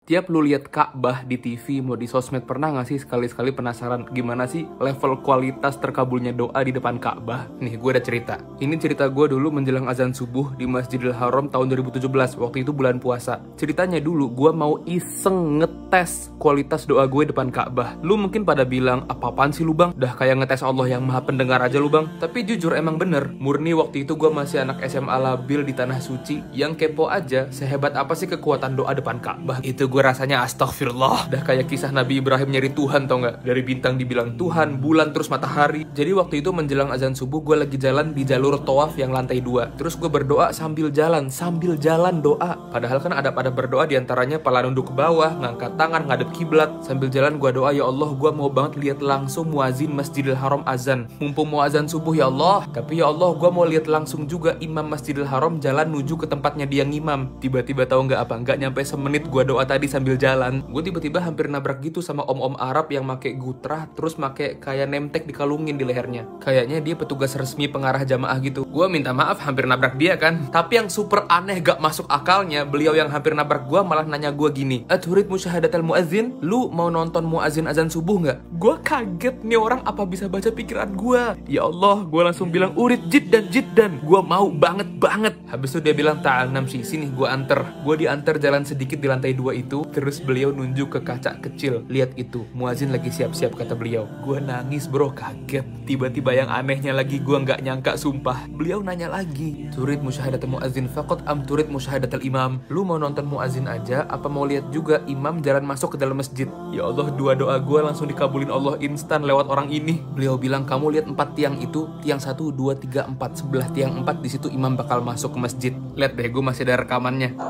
Tiap lu lihat Ka'bah di TV, mau di sosmed, pernah gak sih sekali-sekali penasaran gimana sih level kualitas terkabulnya doa di depan Ka'bah? Nih, gue ada cerita. Ini cerita gue dulu menjelang azan subuh di Masjidil Haram tahun 2017. Waktu itu bulan puasa. Ceritanya dulu gue mau iseng ngetes kualitas doa gue depan Ka'bah. Lu mungkin pada bilang, apa-apaan sih lu bang? Dah kayak ngetes Allah yang maha pendengar aja lu bang. Tapi jujur emang bener. Murni waktu itu gue masih anak SMA labil di Tanah Suci. Yang kepo aja, sehebat apa sih kekuatan doa depan Ka'bah? Itu gue rasanya astagfirullah. Dah kayak kisah Nabi Ibrahim nyari Tuhan, tau gak? Dari bintang dibilang Tuhan, bulan, terus matahari. Jadi waktu itu menjelang azan subuh gue lagi jalan di jalur tawaf yang lantai 2. Terus gue berdoa sambil jalan doa. Padahal kan ada pada berdoa diantaranya pala nunduk ke bawah, ngangkat tangan, ngadep kiblat. Sambil jalan gue doa, ya Allah gue mau banget lihat langsung muazin Masjidil Haram azan. Mumpung mau azan subuh ya Allah. Tapi ya Allah gue mau lihat langsung juga imam Masjidil Haram jalan menuju ke tempatnya dia ngimam. Tiba-tiba tahu nggak apa? Nggak nyampe semenit gue doa tadi sambil jalan, gue tiba-tiba hampir nabrak gitu sama om-om Arab yang make gutrah, terus make kayak nemtek dikalungin di lehernya. Kayaknya dia petugas resmi pengarah jamaah gitu. Gue minta maaf hampir nabrak dia kan. Tapi yang super aneh gak masuk akalnya, beliau yang hampir nabrak gue malah nanya gue gini, "Aturid musyahadatal muazzin? Lu mau nonton muazzin azan subuh nggak?" Gue kaget, nih orang apa bisa baca pikiran gue. Ya Allah, gue langsung bilang, "Urid jiddan, gue mau banget." Habis itu dia bilang, "Ta'al namsi, sini gue anter." Gue diantar jalan sedikit di lantai 2 itu. Terus beliau nunjuk ke kaca kecil. "Lihat itu, muazin lagi siap-siap," kata beliau. Gue nangis bro, kaget. Tiba-tiba yang anehnya lagi, gue nggak nyangka sumpah. Beliau nanya lagi, "Turid musyahadatul muazin faqat am turid musyahadatul imam?" Lu mau nonton muazin aja, apa mau lihat juga imam jalan masuk ke dalam masjid? Ya Allah, dua doa gue langsung dikabulin Allah instan lewat orang ini. Beliau bilang, "Kamu lihat 4 tiang itu, tiang 1, 2, 3, 4. Sebelah tiang 4 di situ imam bakal masuk ke masjid." Lihat deh, gue masih ada rekamannya.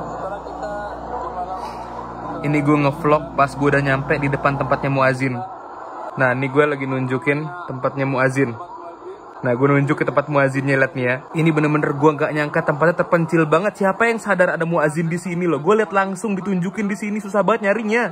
Ini gue ngevlog pas gue udah nyampe di depan tempatnya muazin. Nah, ini gue lagi nunjukin tempatnya muazin. Nah, gue nunjuk ke tempat muazinnya, lihat nih ya. Ini bener-bener gue nggak nyangka tempatnya terpencil banget. Siapa yang sadar ada muazin di sini loh? Gue lihat langsung ditunjukin di sini, susah banget nyarinya.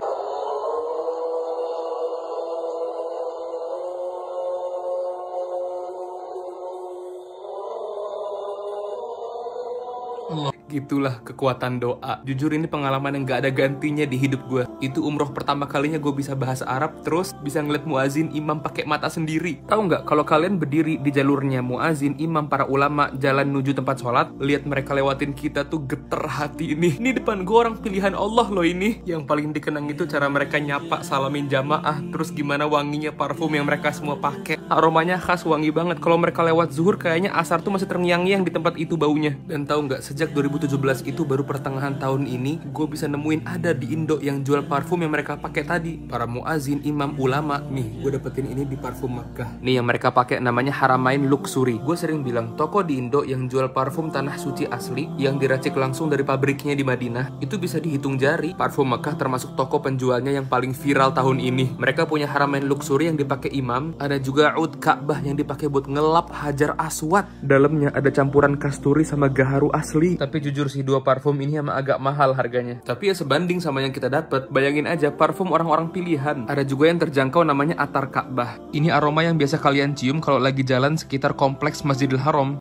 Gitulah kekuatan doa. Jujur ini pengalaman yang gak ada gantinya di hidup gue. Itu umroh pertama kalinya gue bisa bahasa Arab, terus bisa ngeliat muazin imam pakai mata sendiri. Tahu nggak, kalau kalian berdiri di jalurnya muazin imam para ulama jalan menuju tempat sholat, lihat mereka lewatin kita tuh geter hati ini. Ini depan gue orang pilihan Allah loh ini. Yang paling dikenang itu cara mereka nyapa, salamin jamaah, terus gimana wanginya parfum yang mereka semua pakai. Aromanya khas, wangi banget. Kalau mereka lewat zuhur, kayaknya asar tuh masih terngiang-ngiang di tempat itu baunya. Dan tahu nggak, sejak 2017 itu baru pertengahan tahun ini gue bisa nemuin ada di Indo yang jual parfum yang mereka pakai tadi. Para muazin, imam, ulama. Nih, gue dapetin ini di parfum Makkah. Nih yang mereka pakai namanya Haramain Luxury. Gue sering bilang, toko di Indo yang jual parfum tanah suci asli yang diracik langsung dari pabriknya di Madinah, itu bisa dihitung jari. Parfum Makkah termasuk toko penjualnya yang paling viral tahun ini. Mereka punya Haramain Luxury yang dipakai imam. Ada juga Ud Ka'bah yang dipakai buat ngelap Hajar Aswad. Dalamnya ada campuran kasturi sama gaharu asli. Tapi jujur sih, dua parfum ini emang agak mahal harganya. Tapi ya sebanding sama yang kita dapat. Bayangin aja, parfum orang-orang pilihan. Ada juga yang terjangkau namanya Atar Ka'bah. Ini aroma yang biasa kalian cium kalau lagi jalan sekitar kompleks Masjidil Haram.